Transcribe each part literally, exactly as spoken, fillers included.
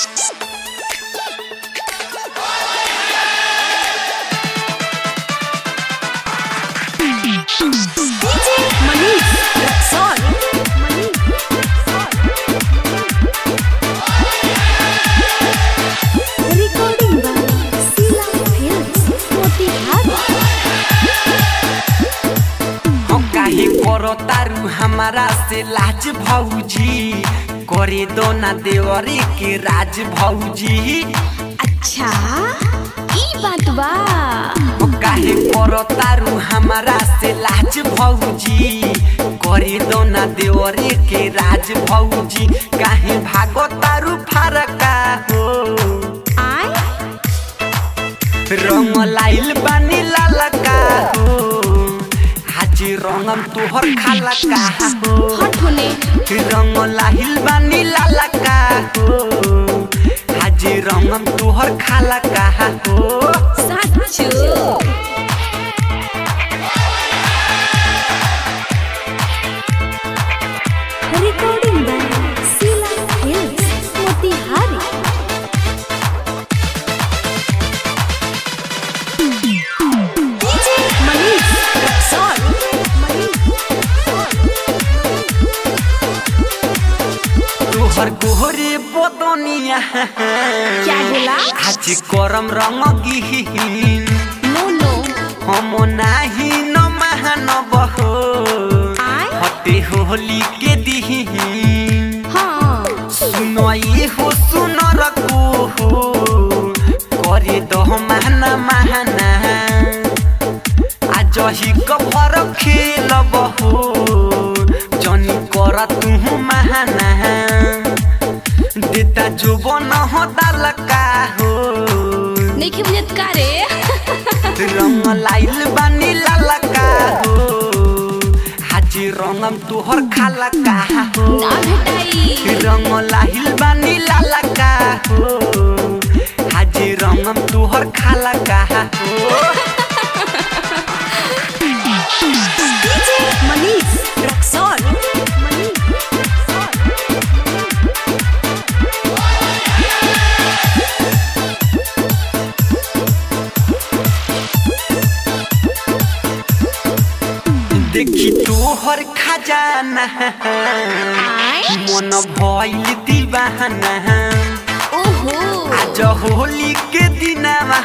तारू हमारा से लाज भौजी करे दो ना देवरी के राज भौजी। अच्छा ई बात बा काहे करो तारू हमारा से लाज भौजी करे दो ना देवरी के राज भौजी। काहे भागो तारू फरका हो आय रंग लाइल बानी लालका हो हाजी रंगम तोहर खाला का हो हट होने रंग लाइल बानी लालका हो हाजी रंगम तोहर खाला का हो सच्चो recording by Sheela hills Motihari. DJ Manish Raxaul तोहर गोहरे बदनिया क्या बोला आज करम रंग गिहीन नो नो हम नाही न महानब हो आय हटे होली के दिहीन हाँ सुनई हो सुन रखो हो करे दो महना महना आज ही कभर खेलब हो जनी कर तू महना देता जुबन हो दालका हो नहीं कि मुझे करे रंग लाइल बानी लालका हो हाजी रंगम तोहर खाला का हो ना भेटाई रंग लाइल बानी लालका हो हाजी रंगम तोहर खाला का हो। डीजे मनीष रक्सौल देखी तोहर खजाना मन भइल दीवाना ओहो आज होली के दिनवा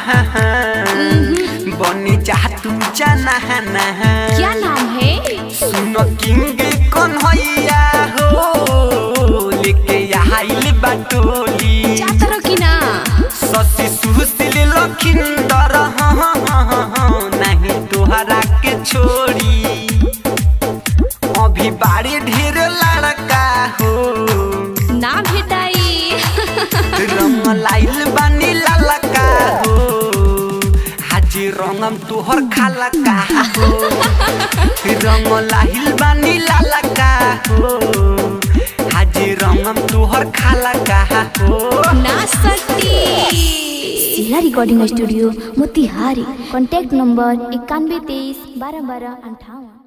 बने चाह तू जाना क्या नाम है सुन किंग कन्हैया हो लेके आइल बाटोली चातरो की ना ससी सुशील लखिंदर नहीं तोहरा के छोड़ी अभी बाड़ी ढेर लड़का हो ना भेटाई रंग लाइल बानी लालका हो हाजी रंगम तोहर खाला का हो रंग लाइल बानी लालका हो हाजी रंगम तोहर खाला का हो ना सकती। Sheela recording studio Motihari. Contact number इक्यानवे तेईस बारह बारह अंठावन।